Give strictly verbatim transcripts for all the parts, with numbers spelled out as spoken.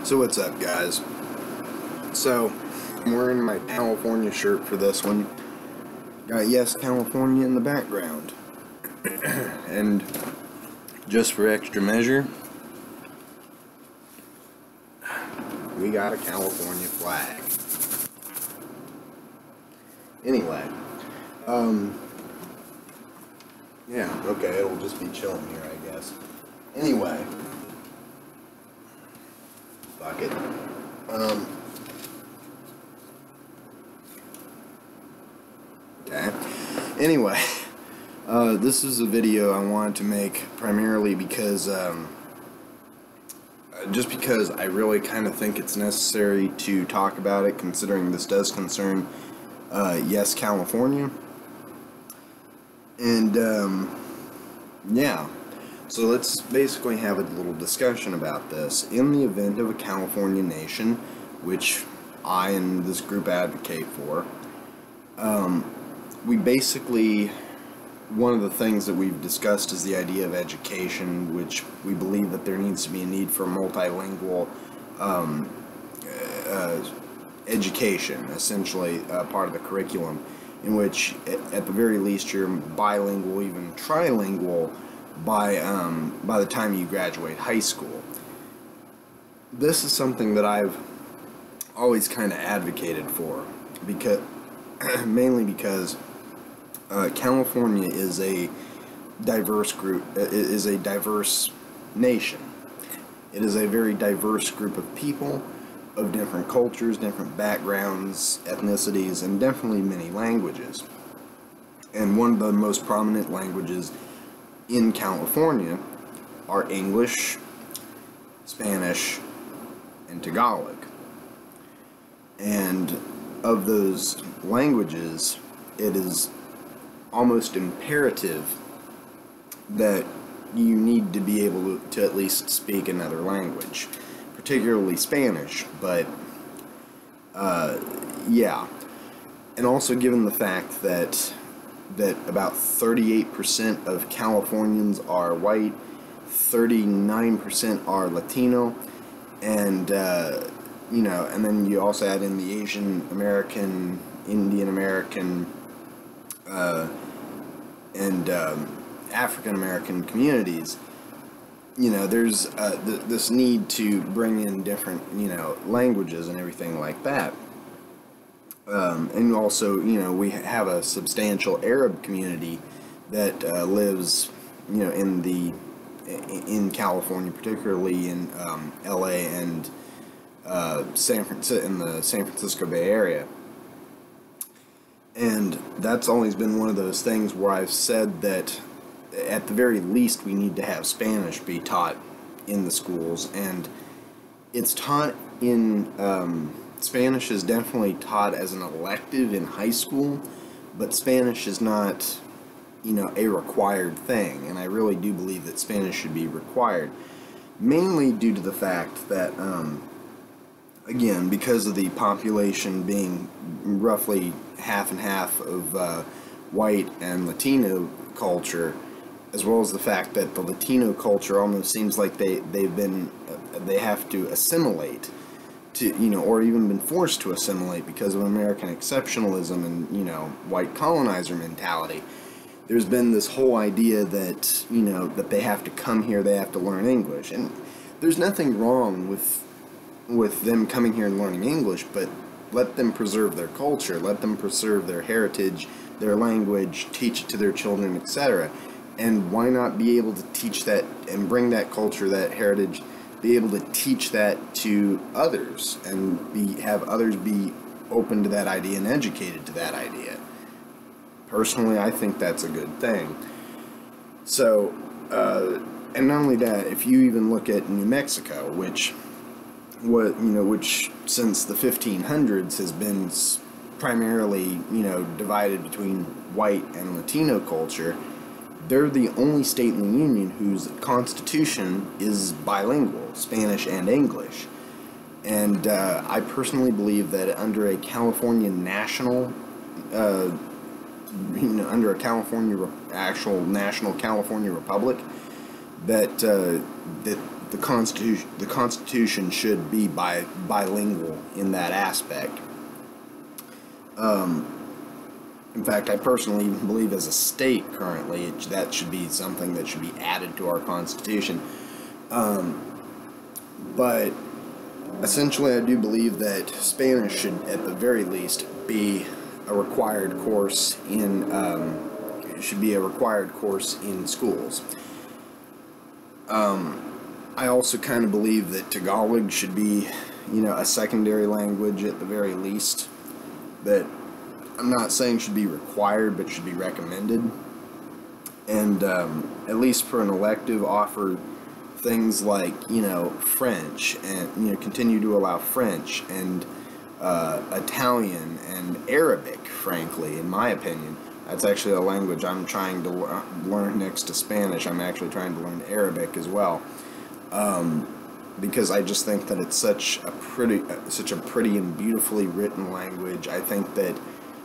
So what's up, guys? So I'm wearing my California shirt for this one. Got Yes California in the background. And just for extra measure, we got a California flag. Anyway, um, yeah, okay, it'll just be chilling here, I guess. Anyway, fuck it. Um, okay. Anyway, uh, this is a video I wanted to make primarily because, um, just because I really kind of think it's necessary to talk about it, considering this does concern, uh, Yes California. And, um, yeah. So let's basically have a little discussion about this. In the event of a California nation, which I and this group advocate for, um, we basically, one of the things that we've discussed is the idea of education, which we believe that there needs to be a need for multilingual um, uh, education, essentially uh, part of the curriculum, in which at the very least you're bilingual, even trilingual, by um, by the time you graduate high school. This is something that I've always kind of advocated for, because mainly because uh, California is a diverse group, is a diverse nation. It is a very diverse group of people of different cultures, different backgrounds, ethnicities, and definitely many languages. And one of the most prominent languages in California are English, Spanish, and Tagalog. And of those languages, it is almost imperative that you need to be able to, to at least speak another language, particularly Spanish, but uh, yeah. And also given the fact that that about thirty-eight percent of Californians are white, thirty-nine percent are Latino, and uh, you know, and then you also add in the Asian American, Indian American, uh, and um, African American communities. You know, there's uh, th this need to bring in different, you know, languages and everything like that. Um, and also, you know, we have a substantial Arab community that uh, lives, you know, in the in California, particularly in um, L A and uh, San Francisco, in the San Francisco Bay Area. And that's always been one of those things where I've said that at the very least we need to have Spanish be taught in the schools, and it's taught in um, Spanish is definitely taught as an elective in high school, but Spanish is not, you know, a required thing, and I really do believe that Spanish should be required, mainly due to the fact that, um, again, because of the population being roughly half and half of uh, white and Latino culture, as well as the fact that the Latino culture almost seems like they, they've been, uh, they have to assimilate to, you know, or even been forced to assimilate because of American exceptionalism and, you know, white colonizer mentality. There's been this whole idea that, you know, that they have to come here, they have to learn English. And there's nothing wrong with, with them coming here and learning English, but let them preserve their culture, let them preserve their heritage, their language, teach it to their children, et cetera. And why not be able to teach that and bring that culture, that heritage, be able to teach that to others, and be have others be open to that idea and educated to that idea. Personally, I think that's a good thing. So, uh, and not only that, if you even look at New Mexico, which, what you know, which since the fifteen hundreds has been primarily, you know, divided between white and Latino culture, they're the only state in the Union whose constitution is bilingual, Spanish and English. And uh, I personally believe that under a California national, uh, you know, under a California, actual national California Republic, that uh, that the constitution the Constitution should be bi bilingual in that aspect. Um, in fact, I personally even believe as a state currently it, that should be something that should be added to our Constitution. Um, but essentially, I do believe that Spanish should, at the very least, be a required course in um, should be a required course in schools. Um, I also kind of believe that Tagalog should be, you know, a secondary language at the very least. That I'm not saying should be required, but should be recommended. And um, at least for an elective, offer things like, you know, French, and, you know, continue to allow French and uh, Italian and Arabic, frankly, in my opinion. That's actually a language I'm trying to learn next to Spanish. I'm actually trying to learn Arabic as well. Um, because I just think that it's such a pretty, uh, such a pretty and beautifully written language. I think that,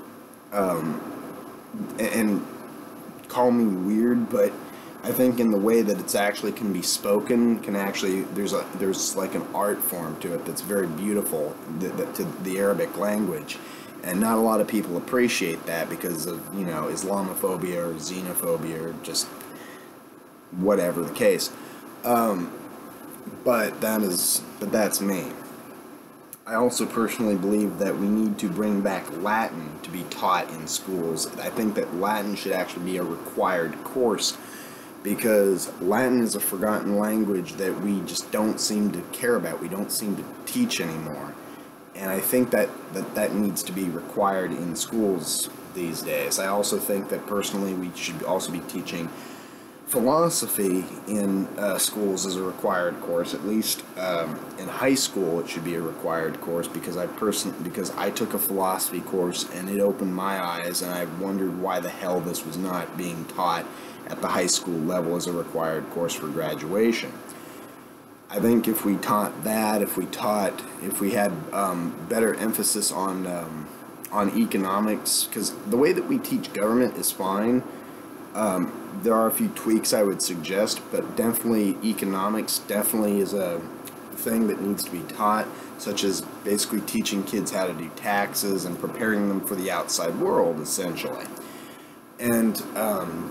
um, and, and call me weird, but I think in the way that it's actually can be spoken, can actually, there's a, there's like an art form to it that's very beautiful, the, the, to the Arabic language. And not a lot of people appreciate that because of, you know, Islamophobia or xenophobia or just whatever the case. Um, but that is, but that's me. I also personally believe that we need to bring back Latin to be taught in schools. I think that Latin should actually be a required course because Latin is a forgotten language that we just don't seem to care about. We don't seem to teach anymore. And I think that, that that needs to be required in schools these days. I also think that personally we should also be teaching philosophy in uh, schools as a required course. At least um, in high school it should be a required course because I person because I took a philosophy course and it opened my eyes, and I wondered why the hell this was not being taught at the high school level as a required course for graduation. I think if we taught that, if we taught, if we had um, better emphasis on um, on economics, because the way that we teach government is fine. Um, there are a few tweaks I would suggest, but definitely economics definitely is a thing that needs to be taught, such as basically teaching kids how to do taxes and preparing them for the outside world, essentially. And um,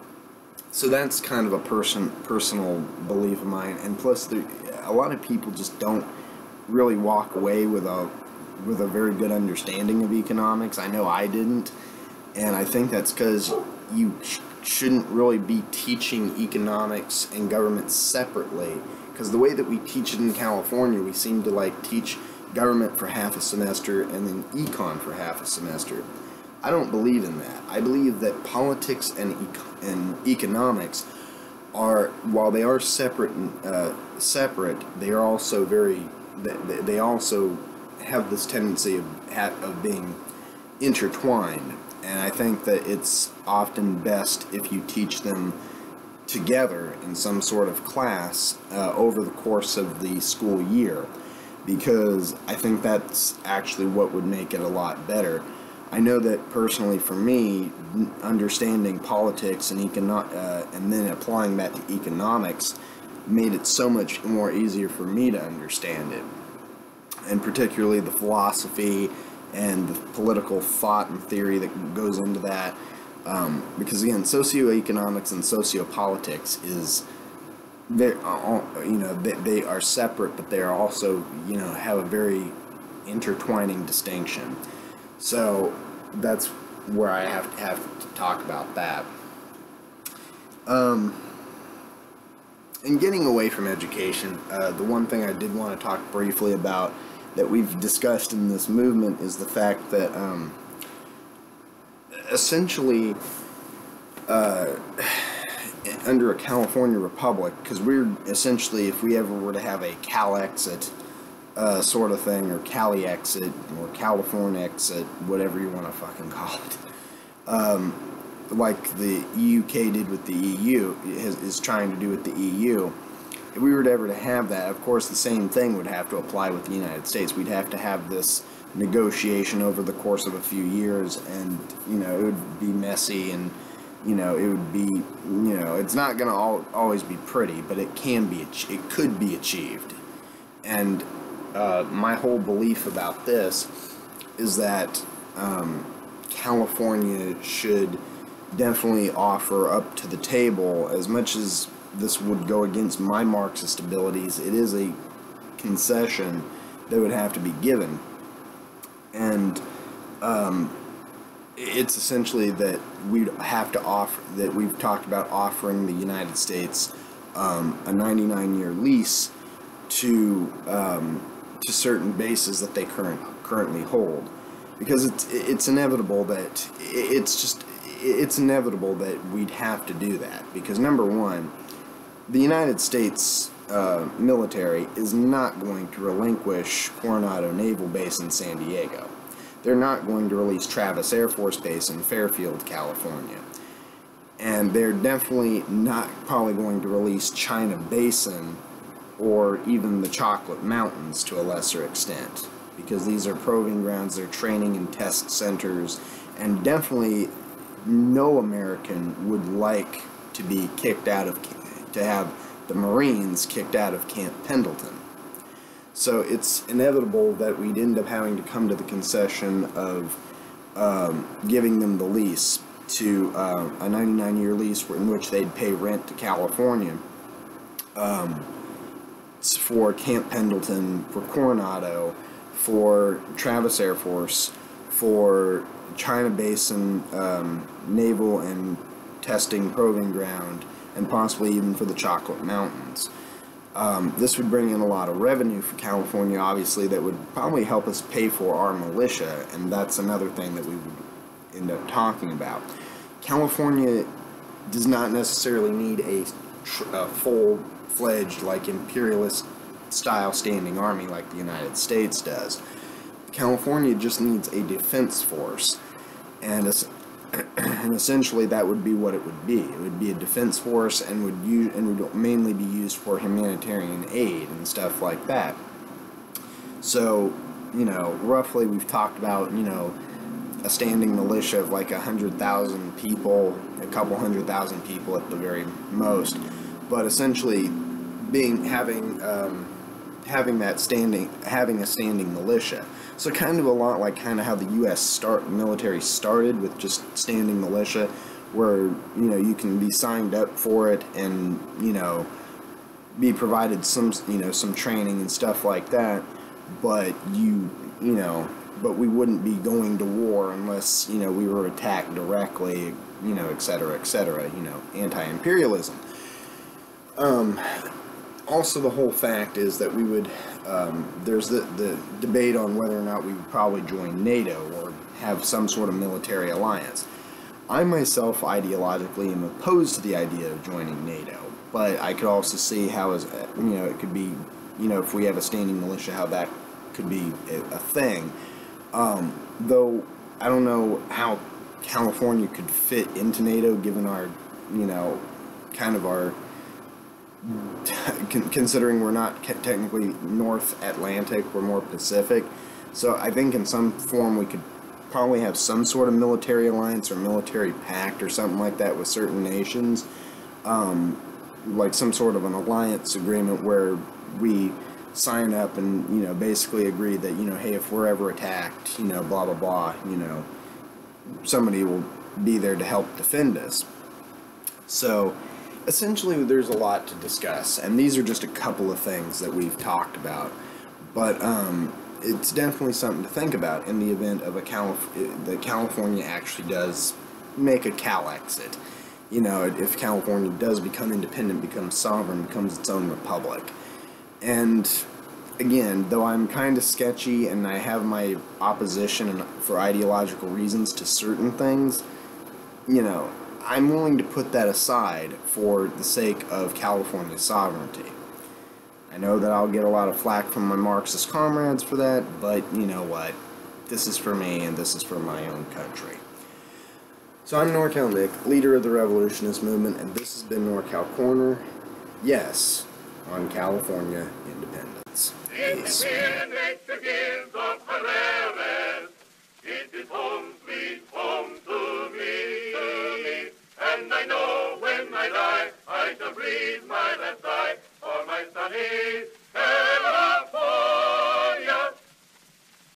so that's kind of a person personal belief of mine. And plus, there, a lot of people just don't really walk away with a with a very good understanding of economics. I know I didn't, and I think that's because you sh shouldn't really be teaching economics and government separately. Because the way that we teach it in California, we seem to like teach government for half a semester and then econ for half a semester. I don't believe in that. I believe that politics and eco and economics are, while they are separate, uh, separate, they are also very. They, they also have this tendency of of being intertwined, and I think that it's often best if you teach them together in some sort of class uh, over the course of the school year, because I think that's actually what would make it a lot better. I know that personally for me, understanding politics and econo uh, and then applying that to economics made it so much more easier for me to understand it. And particularly the philosophy and the political thought and theory that goes into that. Um, because again, socioeconomics and sociopolitics is, they are, you know, they, they are separate, but they are also, you know, have a very intertwining distinction. So that's where I have to have to talk about that. Um, and getting away from education, uh, the one thing I did want to talk briefly about that we've discussed in this movement is the fact that um, essentially uh, under a California republic, because we're essentially, if we ever were to have a CalExit uh, sort of thing, or CalExit, or CaliforniaExit, whatever you want to fucking call it, um, like the E U K did with the E U, is, is trying to do with the E U. If we were to ever to have that, of course the same thing would have to apply with the United States. We'd have to have this negotiation over the course of a few years, and, you know, it would be messy, and you know, it would be, you know, it's not going to al always be pretty, but it can be, it could be achieved. And uh, my whole belief about this is that um, California should definitely offer up to the table, as much as this would go against my Marxist abilities, it is a concession that would have to be given. And um, it's essentially that we'd have to offer, that we've talked about offering the United States um, a ninety-nine year lease to um, to certain bases that they current currently hold, because it's it's inevitable that it's just it's inevitable that we'd have to do that, because number one, the United States uh, military is not going to relinquish Coronado Naval Base in San Diego. They're not going to release Travis Air Force Base in Fairfield, California. And they're definitely not probably going to release China Basin or even the Chocolate Mountains to a lesser extent, because these are proving grounds, they're training and test centers, and definitely no American would like to be kicked out of, to have the Marines kicked out of Camp Pendleton. So it's inevitable that we'd end up having to come to the concession of um, giving them the lease to uh, a ninety-nine year lease in which they'd pay rent to California um, for Camp Pendleton, for Coronado, for Travis Air Force, for China Basin um, Naval and Testing Proving Ground, and possibly even for the Chocolate Mountains. Um, this would bring in a lot of revenue for California, obviously, that would probably help us pay for our militia, and that's another thing that we would end up talking about. California does not necessarily need a, a full-fledged, like, imperialist-style standing army like the United States does. California just needs a defense force, and a, and essentially that would be what it would be. It would be a defense force, and would use and would mainly be used for humanitarian aid and stuff like that. So, you know, roughly we've talked about, you know, a standing militia of like a hundred thousand people, a couple hundred thousand people at the very most, but essentially being having um, having that standing having a standing militia. So kind of a lot like kind of how the U S start military started, with just standing militia, where, you know, you can be signed up for it and, you know, be provided some, you know, some training and stuff like that, but you, you know, but we wouldn't be going to war unless, you know, we were attacked directly, you know, et cetera, et cetera, you know, anti-imperialism. Um, also, the whole fact is that we would, um, there's the, the debate on whether or not we would probably join NATO or have some sort of military alliance. I myself ideologically am opposed to the idea of joining NATO, but I could also see how, as you know, it could be, you know, if we have a standing militia, how that could be a, a thing. Um, though I don't know how California could fit into NATO, given our, you know, kind of our, considering we're not technically North Atlantic, we're more Pacific. So I think in some form we could probably have some sort of military alliance or military pact or something like that with certain nations, um, like some sort of an alliance agreement where we sign up and, you know, basically agree that, you know, hey, if we're ever attacked, you know, blah, blah, blah, you know, somebody will be there to help defend us. So essentially there's a lot to discuss, and these are just a couple of things that we've talked about, but um, it's definitely something to think about in the event of a Calif that California actually does make a CalExit. You know, if California does become independent, becomes sovereign, becomes its own republic. And again, though I'm kind of sketchy and I have my opposition for ideological reasons to certain things, you know, I'm willing to put that aside for the sake of California sovereignty. I know that I'll get a lot of flack from my Marxist comrades for that, but you know what? This is for me, and this is for my own country. So I'm NorCal Nick, leader of the revolutionist movement, and this has been NorCal Corner. Yes, on California independence. Peace.